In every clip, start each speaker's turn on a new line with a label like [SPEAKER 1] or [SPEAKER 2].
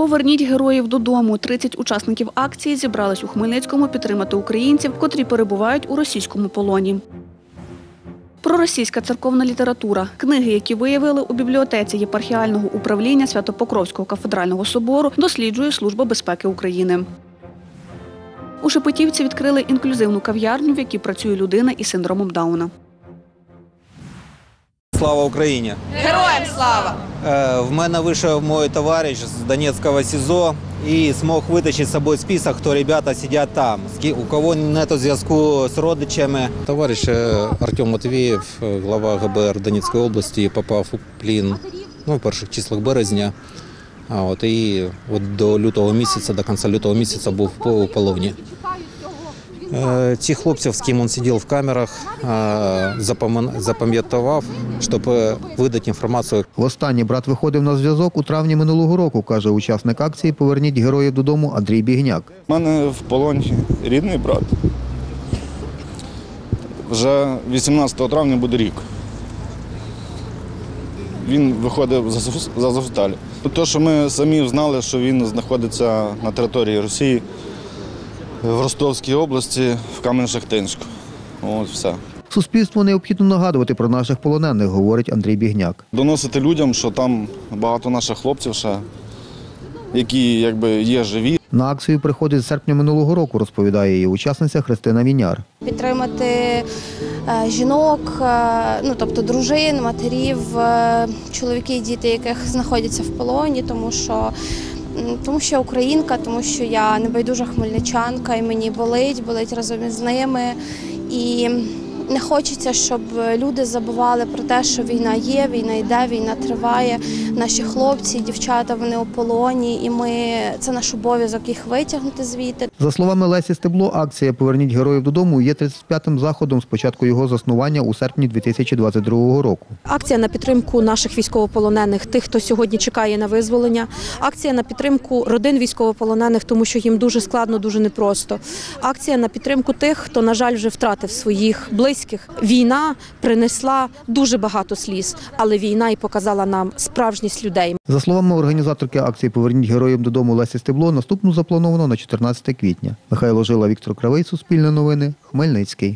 [SPEAKER 1] Поверніть героїв додому. 30 учасників акції зібрались у Хмельницькому підтримати українців, котрі перебувають у російському полоні. Проросійська церковна література. Книги, які виявили у бібліотеці єпархіального управління Свято-Покровського кафедрального собору, досліджує Служба безпеки України. У Шепетівці відкрили інклюзивну кав'ярню, в якій працює людина із синдромом Дауна.
[SPEAKER 2] Слава Україні!
[SPEAKER 3] Героям слава!
[SPEAKER 2] В мене вийшов мій товариш з Донецького СІЗО і змог витащити з собою список, хто ребята сидять там, у кого немає зв'язку з родичами.
[SPEAKER 4] Товариш Артем Матвієв, глава ГБР Донецької області, попав у плен в перших числах березня. І до лютого місяця, до кінця лютого місяця був у полоні. Ці хлопців, з ким він сидів в камерах, запам'ятував, щоб видати інформацію.
[SPEAKER 5] Востаннє брат виходив на зв'язок у травні минулого року, каже учасник акції «Поверніть героїв додому» Андрій Бігняк.
[SPEAKER 6] У мене в полоні рідний брат. Вже 18 травня буде рік. Він виходив з Азовсталі. Те, що ми самі знали, що він знаходиться на території Росії, в Ростовській області, в Кам'янці-Шахтинську. Ось все.
[SPEAKER 5] Суспільству необхідно нагадувати про наших полонених, говорить Андрій Бігняк.
[SPEAKER 6] Доносити людям, що там багато наших хлопців ще, які є живі.
[SPEAKER 5] На акцію приходить з серпня минулого року, розповідає її учасниця Христина Віняр.
[SPEAKER 7] Підтримати жінок, тобто дружин, матерів, чоловіки і діти, яких знаходяться в полоні, тому що українка, тому що я небайдужа хмельничанка і мені болить разом із ними. І не хочеться, щоб люди забували про те, що війна є, війна йде, війна триває. Наші хлопці, дівчата, вони у полоні, і це наш обов'язок їх витягнути звідти.
[SPEAKER 5] За словами Лесі Стебло, акція «Поверніть героїв додому» є 35-м заходом з початку його заснування у серпні 2022 року.
[SPEAKER 8] Акція на підтримку наших військовополонених, тих, хто сьогодні чекає на визволення. Акція на підтримку родин військовополонених, тому що їм дуже складно, дуже непросто. Акція на підтримку тих, хто, на жаль, вже втратив своїх близьких. Війна принесла дуже багато сліз, але війна і показала нам справжність людей.
[SPEAKER 5] За словами організаторки акції «Поверніть героїв додому» Лесі Стебло, наступну заплановано на 14 квітня. Михайло Жила, Віктор Кравий, Суспільне новини, Хмельницький.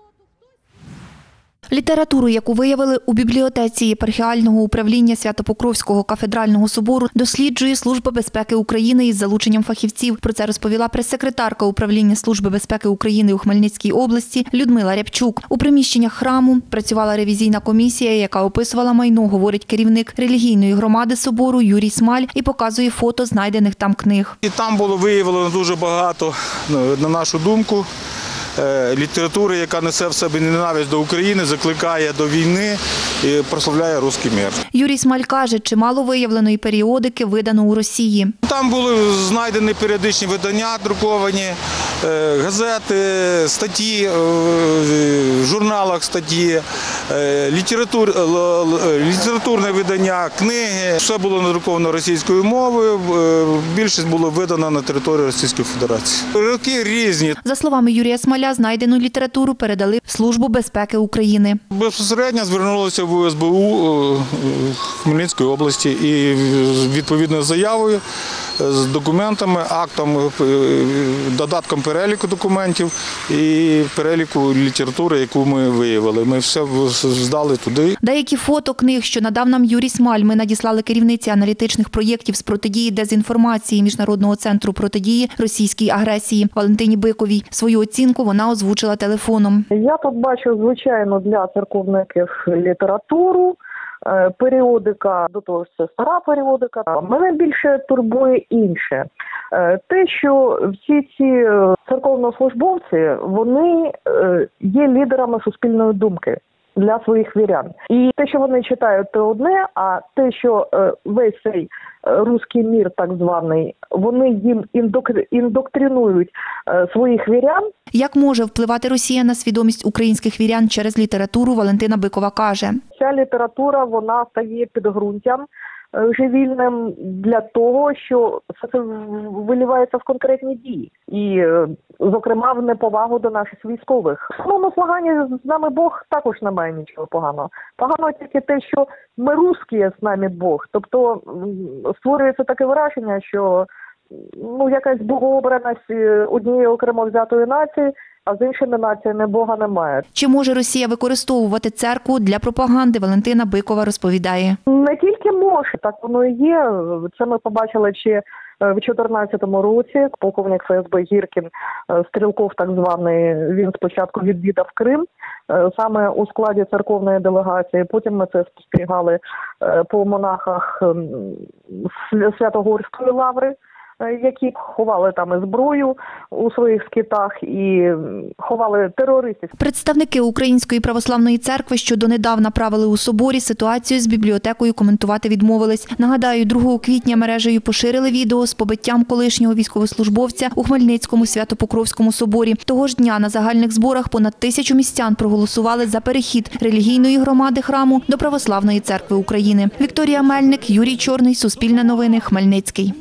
[SPEAKER 9] Літературу, яку виявили у бібліотеці єпархіального управління Свято-Покровського кафедрального собору, досліджує Служба безпеки України із залученням фахівців. Про це розповіла прес-секретарка управління Служби безпеки України у Хмельницькій області Людмила Рябчук. У приміщеннях храму працювала ревізійна комісія, яка описувала майно, говорить керівник релігійної громади собору Юрій Смаль, і показує фото знайдених там книг.
[SPEAKER 10] І там було виявлено дуже багато, на нашу думку, літератури, яка несе в себе ненависть до України, закликає до війни і прославляє русський мир.
[SPEAKER 9] Юрій Смаль каже, чимало виявленої періодики видано у Росії.
[SPEAKER 10] Там були знайдені періодичні видання, друковані, газети, статті, в журналах статті, літературне видання, книги. Все було надруковано російською мовою, більшість було видано на території Російської Федерації. Роки різні.
[SPEAKER 9] За словами Юрія Смаля, знайдену літературу передали в Службу безпеки України.
[SPEAKER 10] Безпосередньо звернулися в СБУ Хмельницької області і відповідною заявою, з документами, актом, додатком переліку документів і переліку літератури, яку ми виявили. Ми все здали туди.
[SPEAKER 9] Деякі фото книг, що надав нам Юрій Смаль, ми надіслали керівниці аналітичних проєктів з протидії дезінформації Міжнародного центру протидії російській агресії Валентині Биковій. Свою оцінку вона озвучила телефоном.
[SPEAKER 11] Я тут бачу, звичайно, для церковників літературу. Періодика, до того ж це стара періодика. Мене більше турбує інше. Те, що всі ці церковнослужбовці, вони є лідерами суспільної думки для своїх вірян. І те, що вони читають, це одне, а те, що весь цей руський мір, так званий, вони їм індоктринують своїх вірян.
[SPEAKER 9] Як може впливати Росія на свідомість українських вірян через літературу, Валентина Бикова каже.
[SPEAKER 11] Ця література, вона стає підґрунтям живільним для того, що це вилівається в конкретні дії. І, зокрема, в неповагу до наших військових. В самому слогані «З нами Бог» також немає нічого поганого. Погано тільки те, що ми русські, з нами Бог. Тобто створюється таке враження, що якась богообраність однієї окремо взятої нації, а з іншими націями Бога немає.
[SPEAKER 9] Чи може Росія використовувати церкву для пропаганди, Валентина Бикова розповідає.
[SPEAKER 11] Не тільки може, так воно і є. Це ми побачили ще в 2014 році. Полковник ФСБ Гіркін, Стрілков так званий, він спочатку відвідав Крим, саме у складі церковної делегації. Потім ми це спостерігали по монахах Святогорської лаври, які ховали там і зброю у своїх скитах і ховали терористів.
[SPEAKER 9] Представники Української православної церкви, що донедавна правили у соборі, ситуацію з бібліотекою коментувати відмовились. Нагадаю, 2 квітня мережею поширили відео з побиттям колишнього військовослужбовця у Хмельницькому Свято-Покровському соборі. Того ж дня на загальних зборах понад 1000 містян проголосували за перехід релігійної громади храму до Православної церкви України. Вікторія Мельник, Юрій Чорний, Суспільне новини, Хмельницький.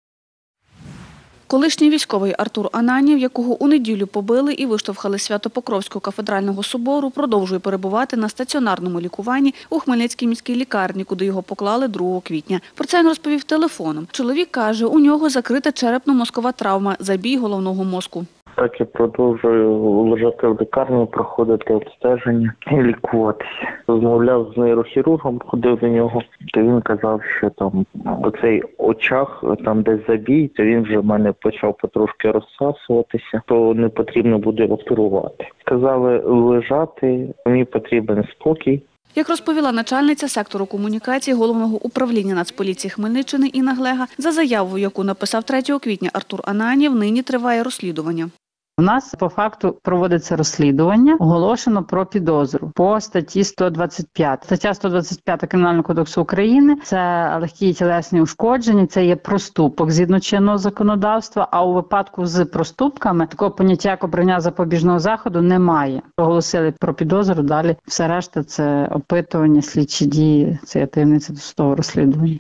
[SPEAKER 1] Колишній військовий Артур Ананів, якого у неділю побили і виштовхали з Свято-Покровського кафедрального собору, продовжує перебувати на стаціонарному лікуванні у Хмельницькій міській лікарні, куди його поклали 2 квітня. Про це він розповів телефоном. Чоловік каже, у нього закрита черепно-мозкова травма, забій головного мозку.
[SPEAKER 3] Так я продовжую лежати в лікарні, проходити обстеження і лікуватися. Розмовляв з нейрохірургом, ходив до нього, то він казав, що там оцей очах, там десь забій, то він вже в мене почав потрошки розсасуватися, то не потрібно буде оперувати. Сказали лежати, мені потрібен спокій.
[SPEAKER 1] Як розповіла начальниця сектору комунікації Головного управління Нацполіції Хмельниччини Інна Глега, за заявою, яку написав 3 квітня Артур Ананів, нині триває розслідування.
[SPEAKER 12] У нас по факту проводиться розслідування, оголошено про підозру по статті 125. Стаття 125 Кримінального кодексу України – це легкі тілесні ушкодження, це є проступок згідно чинного законодавства, а у випадку з проступками такого поняття, як обрання запобіжного заходу, немає. Оголосили про підозру, далі все решта – це опитування, слідчі дії, це є таємниця досудового розслідування.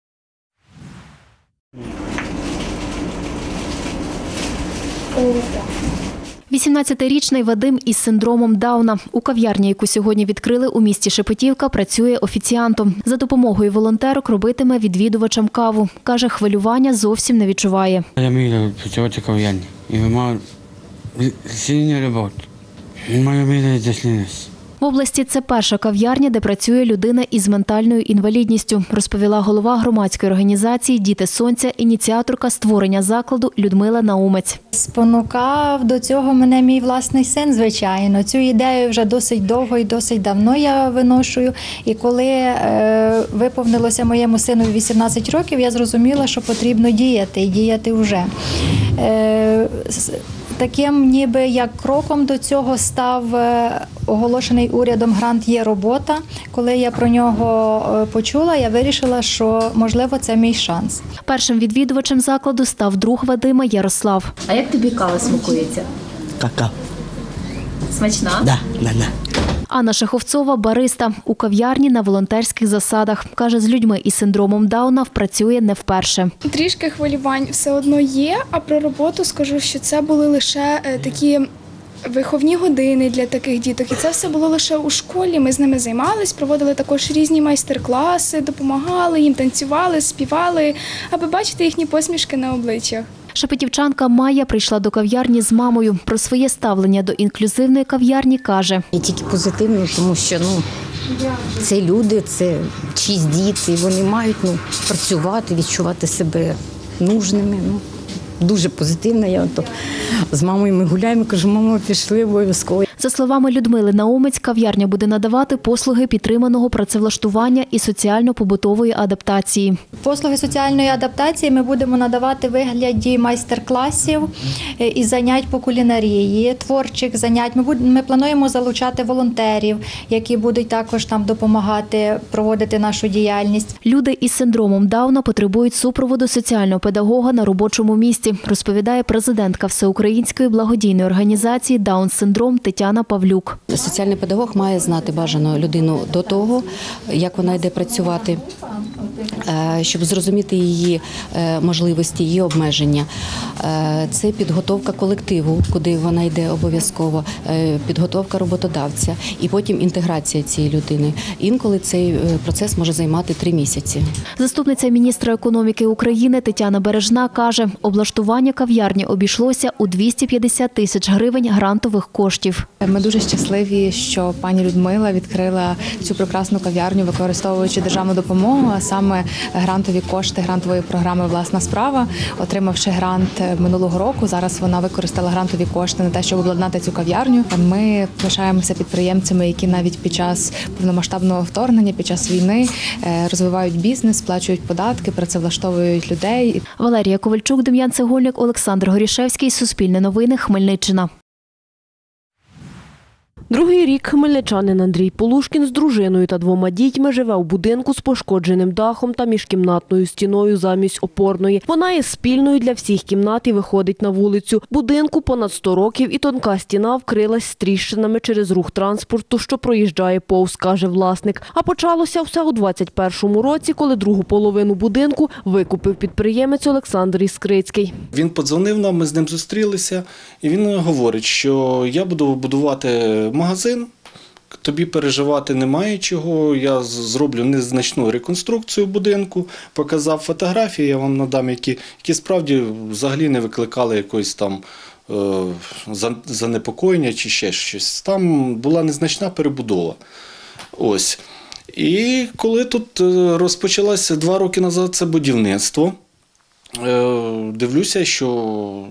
[SPEAKER 13] 18-річний Вадим із синдромом Дауна. У кав'ярні, яку сьогодні відкрили у місті Шепетівка, працює офіціантом. За допомогою волонтерок робитиме відвідувачам каву. Каже, хвилювання зовсім не відчуває.
[SPEAKER 14] Я мрію працювати в кав'ярні і маю сильну роботу. Моя мрія здійснилась.
[SPEAKER 13] В області це перша кав'ярня, де працює людина із ментальною інвалідністю, розповіла голова громадської організації «Діти Сонця», ініціаторка створення закладу Людмила Наумець.
[SPEAKER 15] Спонукав до цього мене мій власний син, звичайно. Цю ідею вже досить довго і досить давно я виношую. І коли виповнилося моєму сину 18 років, я зрозуміла, що потрібно діяти, і діяти вже. Таким ніби як кроком до цього став оголошений урядом грант «Є робота». Коли я про нього почула, я вирішила, що, можливо, це мій шанс.
[SPEAKER 13] Першим відвідувачем закладу став друг Вадима Ярослав.
[SPEAKER 16] А як тобі кава смакується?
[SPEAKER 17] Какао.
[SPEAKER 16] Смачна?
[SPEAKER 17] Да.
[SPEAKER 13] Анна Шаховцова – бариста. У кав'ярні на волонтерських засадах. Каже, з людьми із синдромом Дауна працює не вперше.
[SPEAKER 18] Трішки хвилювань все одно є, а про роботу скажу, що це були лише такі виховні години для таких діток. І це все було лише у школі, ми з ними займались, проводили також різні майстер-класи, допомагали їм, танцювали, співали, аби бачити їхні посмішки на обличчях.
[SPEAKER 13] Шепетівчанка Майя прийшла до кав'ярні з мамою. Про своє ставлення до інклюзивної кав'ярні каже.
[SPEAKER 19] Я тільки позитивно, тому що це люди, це чиїсь діти, вони мають працювати, відчувати себе нужними. Дуже позитивно. Я з мамою ми гуляємо, кажу, мамо, пішли обов'язково.
[SPEAKER 13] За словами Людмили Наумець, кав'ярня буде надавати послуги підтриманого працевлаштування і соціально-побутової адаптації.
[SPEAKER 15] Послуги соціальної адаптації ми будемо надавати в вигляді майстер-класів і занять по кулінарії, творчих занять. Ми плануємо залучати волонтерів, які будуть також там допомагати проводити нашу діяльність.
[SPEAKER 13] Люди із синдромом Дауна потребують супроводу соціального педагога на робочому місці, розповідає президентка Всеукраїнської благодійної організації «Даун-синдром» Тетяна Тетяна Павлюк.
[SPEAKER 17] Соціальний педагог має знати бажану людину до того, як вона йде працювати, щоб зрозуміти її можливості, її обмеження. Це підготовка колективу, куди вона йде обов'язково, підготовка роботодавця і потім інтеграція цієї людини. Інколи цей процес може займати 3 місяці.
[SPEAKER 13] Заступниця міністра економіки України Тетяна Бережна каже, облаштування кав'ярні обійшлося у 250 тисяч гривень грантових коштів.
[SPEAKER 20] Ми дуже щасливі, що пані Людмила відкрила цю прекрасну кав'ярню, використовуючи державну допомогу, а саме грантові кошти грантової програми «Власна справа». Отримавши грант минулого року, зараз вона використала грантові кошти на те, щоб обладнати цю кав'ярню. Ми пишаємося підприємцями, які навіть під час повномасштабного вторгнення, під час війни розвивають бізнес, сплачують податки, працевлаштовують людей.
[SPEAKER 13] Валерія Ковальчук, Дем'ян Цегольник, Олександр Горішевський, Суспільне новини, Хмельниччина.
[SPEAKER 21] Другий рік хмельничанин Андрій Полушкін з дружиною та 2 дітьми живе у будинку з пошкодженим дахом та міжкімнатною стіною замість опорної. Вона є спільною для всіх кімнат і виходить на вулицю. Будинку понад 100 років і тонка стіна вкрилась з тріщинами через рух транспорту, що проїжджає повз, каже власник. А почалося все у 21-му році, коли другу половину будинку викупив підприємець Олександр Іскрицький.
[SPEAKER 22] Він подзвонив нам, ми з ним зустрілися, і він говорить, що я буду будувати магазин, тобі переживати немає чого, я зроблю незначну реконструкцію будинку, показав фотографії, я вам надам, які справді взагалі не викликали якоїсь там занепокоєння чи ще щось. Там була незначна перебудова. Ось. І коли тут розпочалося 2 роки назад це будівництво, дивлюся, що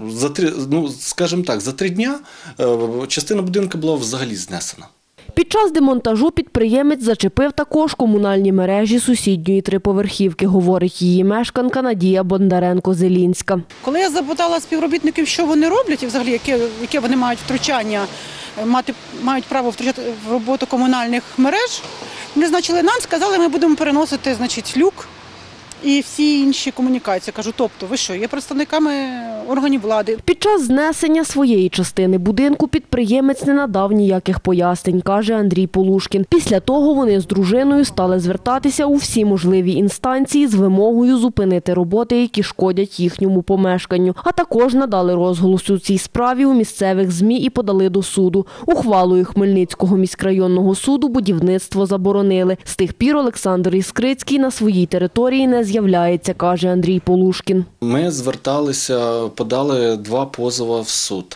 [SPEAKER 22] за 3 дня частина будинку була взагалі знесена.
[SPEAKER 21] Під час демонтажу підприємець зачепив також комунальні мережі сусідньої 3-поверхівки, говорить її мешканка Надія Бондаренко-Зелінська.
[SPEAKER 23] Коли я запитала співробітників, що вони роблять і взагалі яке вони мають втручання, мають право втручати в роботу комунальних мереж, призначили нам, сказали, ми будемо переносити, люк і всі інші комунікації. Кажу, тобто, ви що, є представниками органів влади?
[SPEAKER 21] Під час знесення своєї частини будинку підприємець не надав ніяких пояснень, каже Андрій Полушкін. Після того вони з дружиною стали звертатися у всі можливі інстанції з вимогою зупинити роботи, які шкодять їхньому помешканню. А також надали розголос у цій справі у місцевих ЗМІ і подали до суду. Ухвалою Хмельницького міськрайонного суду будівництво заборонили. З тих пір Олександр Іскрицький на своїй території не з'являється, каже Андрій Полушкін.
[SPEAKER 22] Ми зверталися, подали 2 позови в суд.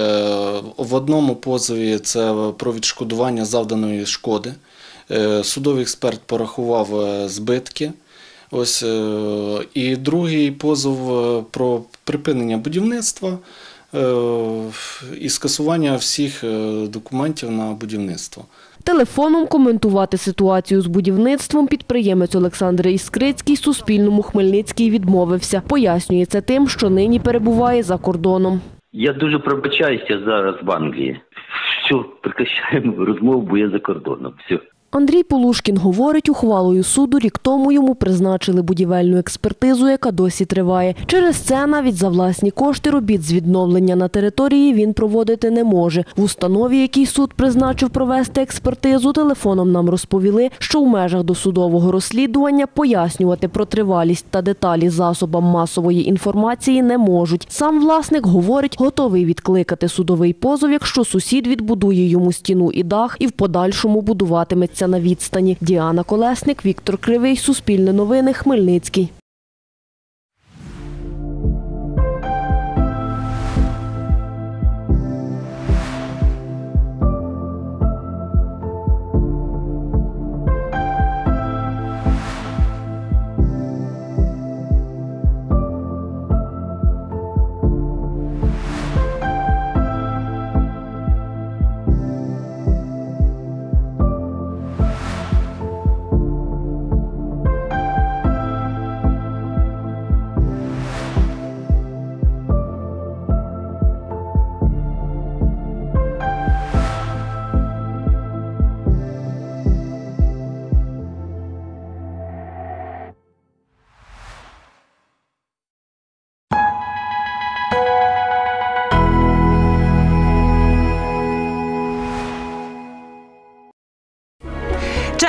[SPEAKER 22] В одному позові це про відшкодування завданої шкоди. Судовий експерт порахував збитки. І другий позов про припинення будівництва і скасування всіх документів на будівництво.
[SPEAKER 21] Телефоном коментувати ситуацію з будівництвом підприємець Олександр Іскрицький Суспільному Хмельницький відмовився. Пояснює це тим, що нині перебуває за кордоном.
[SPEAKER 24] Я дуже пробачаюся зараз в Англії. Все, прекращаємо розмову, бо я за кордоном. Все.
[SPEAKER 21] Андрій Полушкін говорить, ухвалою суду рік тому йому призначили будівельну експертизу, яка досі триває. Через це навіть за власні кошти робіт з відновлення на території він проводити не може. В установі, який суд призначив провести експертизу, телефоном нам розповіли, що в межах досудового розслідування пояснювати про тривалість та деталі засобам масової інформації не можуть. Сам власник, говорить, готовий відкликати судовий позов, якщо сусід відбудує йому стіну і дах і в подальшому будуватиметься на відстані. Діана Колесник, Віктор Кривий, Суспільне новини, Хмельницький.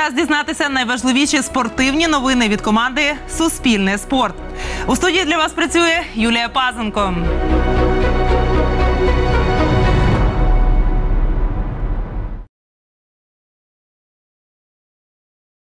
[SPEAKER 2] час дізнатися найважливіші спортивні новини від команди «Суспільне спорт». У студії для вас працює Юлія Пазенко.